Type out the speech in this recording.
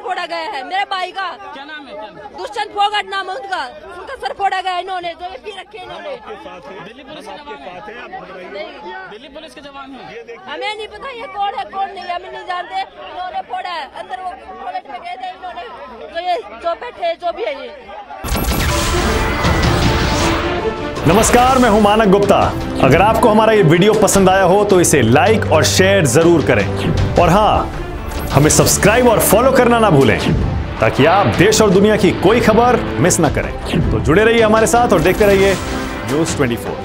फोड़ा गया है मेरे भाई का। क्या नाम है? दुष्यंत फोगाट नाम है उनका सर फोड़ा गया इन्होंने, जो ये पी रखे इन्होंने। दिल्ली पुलिस के जवान है? दिल्ली पुलिस के जवान है? हमें नहीं पता ये कौन है कौन नहीं, हमें नहीं जानते। इन्होंने फोड़ा है अंदर, वो टॉयलेट में गए थे इन्होंने, तो ये जो बैठे जो भी है ये। नमस्कार, मैं हूं मानक गुप्ता। अगर आपको हमारा ये वीडियो पसंद आया हो तो इसे लाइक और शेयर जरूर करें, और हां, हमें सब्सक्राइब और फॉलो करना ना भूलें ताकि आप देश और दुनिया की कोई खबर मिस ना करें। तो जुड़े रहिए हमारे साथ और देखते रहिए News 24।